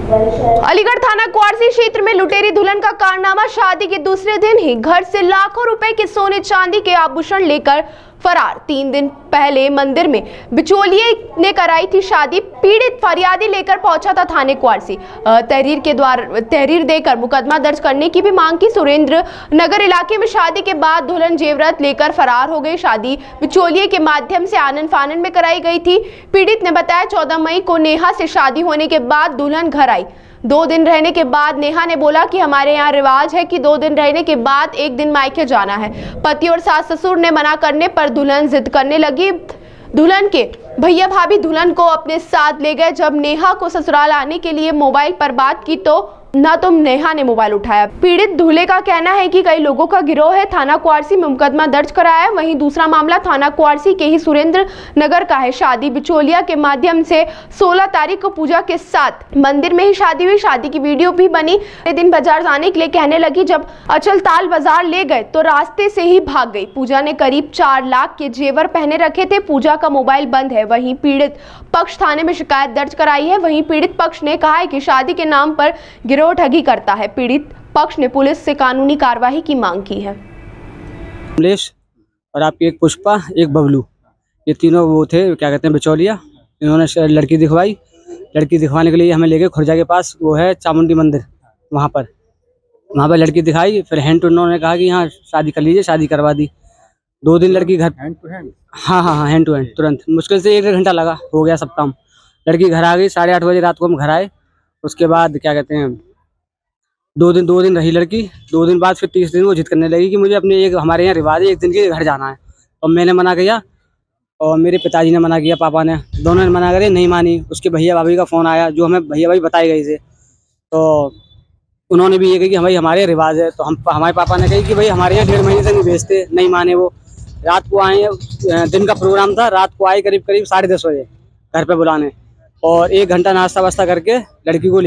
अलीगढ़ थाना क्वारसी क्षेत्र में लुटेरी दुल्हन का कारनामा। शादी के दूसरे दिन ही घर से लाखों रुपए के सोने चांदी के आभूषण लेकर फरार। 3 दिन पहले मंदिर में बिचौलिए ने कराई थी शादी। पीड़ित फरियादी लेकर पहुंचा था थाने क्वारसी। तहरीर देकर मुकदमा दर्ज करने की भी मांग की। सुरेंद्र नगर इलाके में शादी के बाद दुल्हन जेवरात लेकर फरार हो गई। शादी बिचौलिए के माध्यम से आनन फानन में कराई गई थी। पीड़ित ने बताया 14 मई को नेहा से शादी होने के बाद दुल्हन घर आई। 2 दिन रहने के बाद नेहा ने बोला कि हमारे यहाँ रिवाज है कि 2 दिन रहने के बाद 1 दिन मायके जाना है। पति और सास ससुर ने मना करने पर दुल्हन जिद करने लगी। दुल्हन के भैया भाभी दुल्हन को अपने साथ ले गए। जब नेहा को ससुराल आने के लिए मोबाइल पर बात की तो नेहा ने मोबाइल उठाया। पीड़ित दूल्हे का कहना है कि कई लोगों का गिरोह है। थाना क्वारसी में मुकदमा दर्ज कराया है। वहीं दूसरा मामला थाना क्वारसी के ही सुरेंद्र नगर का है। शादी बिचौलिया के माध्यम से 16 तारीख को पूजा के साथ मंदिर में ही शादी हुई। शादी की वीडियो भी बनी। दिन बाजार जाने के लिए कहने लगी। जब अचलताल बाजार ले गए तो रास्ते से ही भाग गई। पूजा ने करीब 4 लाख के जेवर पहने रखे थे। पूजा का मोबाइल बंद है। वहीं पीड़ित पक्ष थाने में शिकायत दर्ज कराई है। वहीं पीड़ित पक्ष ने कहा है कि शादी के नाम पर गिरोह ठगी करता है। पीड़ित पक्ष ने पुलिस से कानूनी कार्रवाई की मांग की है। और आपकी एक पुष्पा, एक बबलू, ये तीनों वो थे, क्या कहते हैं, बिचौलिया। इन्होंने लड़की दिखवाई। लड़की दिखवाने के लिए हमें ले गए खुर्जा के पास, वो है चामुंडी मंदिर, वहाँ पर लड़की दिखाई। फिर हैंड टू उन्होंने कहा कि यहाँ शादी कर लीजिए। शादी करवा दी। 2 दिन लड़की घर, हैंड टू हैंड, हाँ हैंड टू हैंड, तुरंत। मुश्किल से 1 घंटा लगा, हो गया सब काम। लड़की घर आ गई। 8:30 बजे रात को हम घर आए। उसके बाद क्या कहते हैं, 2 दिन रही लड़की। 2 दिन बाद फिर 30 दिन वो जिद करने लगी कि मुझे अपने हमारे यहाँ रिवाज है, 1 दिन के घर जाना है। और मैंने मना किया और मेरे पिताजी ने मना किया, पापा ने, दोनों ने मना करे, नहीं मानी। उसके भैया भाभी का फ़ोन आया, जो हमें भैया भाभी बताए गए थे, तो उन्होंने भी ये कही कि भाई हमारे रिवाज है। तो हमारे पापा ने कही कि भाई हमारे यहाँ 1.5 महीने से नहीं भेजते। नहीं माने वो। रात को आए, दिन का प्रोग्राम था, रात को आए करीब 10:30 बजे घर पर बुलाने। और 1 घंटा नाश्ता वास्ता करके लड़की को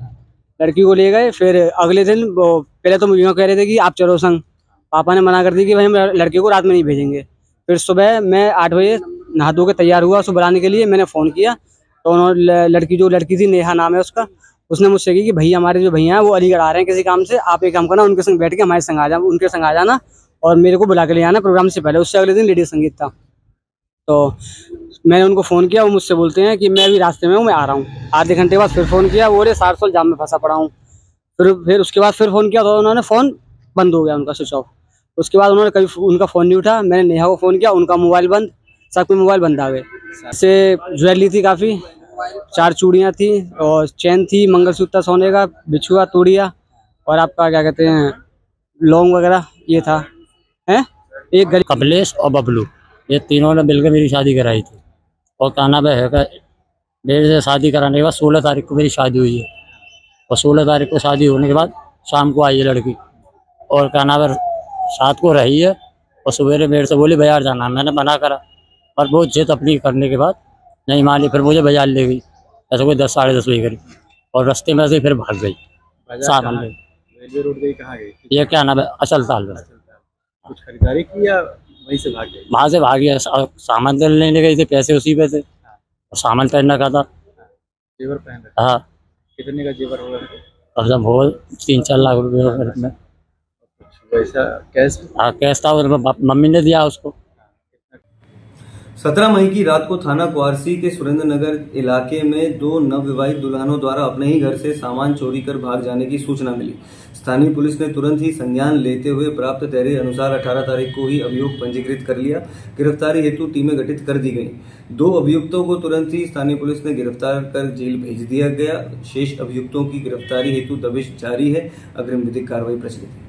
ले गए। फिर अगले दिन वो पहले तो मुझे कह रहे थे कि आप चलो संग। पापा ने मना कर दी कि भाई हम लड़के को रात में नहीं भेजेंगे। फिर सुबह मैं 8 बजे नहा धो के तैयार हुआ उसको बुलाने के लिए। मैंने फ़ोन किया तो उन्होंने लड़की थी, नेहा नाम है उसका, उसने मुझसे कही कि भैया हमारे जो भैया हैं वो अलीगढ़ आ रहे हैं किसी काम से, आप एक काम करना, उनके संग बैठ के हमारे संग आ जाना, उनके संग आ जाना और मेरे को बुला के ले आना प्रोग्राम से पहले। उससे अगले दिन लेडीज संगीत था। तो मैंने उनको फ़ोन किया। वो मुझसे बोलते हैं कि मैं अभी रास्ते में हूँ, मैं आ रहा हूँ। आधे घंटे बाद फिर फ़ोन किया, वो बोले सारसोल जाम में फंसा पड़ा हूँ। फिर उसके बाद फिर फ़ोन किया तो उन्होंने फ़ोन बंद हो गया, उनका स्विच ऑफ। उसके बाद उन्होंने कभी उनका फ़ोन नहीं उठा। मैंने नेहा को फ़ोन किया, उनका मोबाइल बंद, सबके मोबाइल बंद आ गए। से ज्वेलरी थी काफ़ी, 4 चूड़ियाँ थी और चैन थी, मंगलसूत्र सोने का, बिछुआ, तूड़िया और आपका क्या कहते हैं लौंग वगैरह ये था। हैं एक गरीब कमलेश और बबलू, ये तीनों ने मिलकर मेरी शादी कराई थी। और कहना है मेरे से शादी कराने के बाद 16 तारीख को मेरी शादी हुई है। और 16 तारीख को शादी होने के बाद शाम को आई है लड़की और कहना है रात को रही है। और सवेरे मेरे से बोली बाजार जाना। मैंने मना करा और वो जिद अपनी करने के बाद नहीं मानी। फिर मुझे बाजार ले गई, ऐसे कोई 10 साढ़े 10 बजे करीब, और रास्ते में से फिर भाग गई। रेलवे रोड गई, कहाँ गई? ये क्या नाम है, अचलताल में। कुछ खरीदारी की या वहीं से भाग गई? वहाँ से भागी। सामान लेने गई थी, पैसे उसी पे थे और सामान पहनना का था। जेवर पहन रखा? हाँ। कितने का जेवर होगा? और जब हो 3-4 लाख रुपये में। वैसा कैश? हाँ कैश था और मम्मी ने दिया उसको। 17 मई की रात को थाना क्वारसी के सुरेंद्र नगर इलाके में 2 नवविवाहित दुल्हनों द्वारा अपने ही घर से सामान चोरी कर भाग जाने की सूचना मिली। स्थानीय पुलिस ने तुरंत ही संज्ञान लेते हुए प्राप्त तहरीर अनुसार 18 तारीख को ही अभियोग पंजीकृत कर लिया। गिरफ्तारी हेतु टीमें गठित कर दी गई। 2 अभियुक्तों को तुरंत ही स्थानीय पुलिस ने गिरफ्तार कर जेल भेज दिया गया। शेष अभियुक्तों की गिरफ्तारी हेतु दबिश जारी है। अग्रिम विधिक कार्रवाई प्रचलित है।